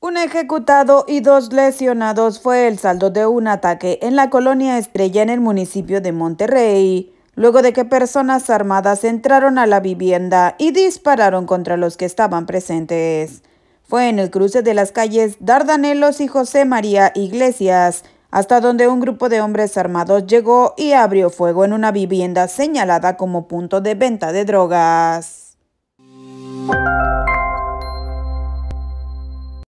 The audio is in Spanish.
Un ejecutado y 2 lesionados fue el saldo de un ataque en la colonia Estrella en el municipio de Monterrey, luego de que personas armadas entraron a la vivienda y dispararon contra los que estaban presentes. Fue en el cruce de las calles Dardanelos y José María Iglesias, hasta donde un grupo de hombres armados llegó y abrió fuego en una vivienda señalada como punto de venta de drogas.